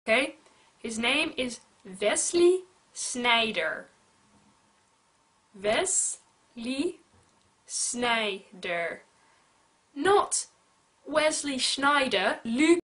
Okay? His name is Wesley Sneijder. Wesley Sneijder. Not Wesley Schneider,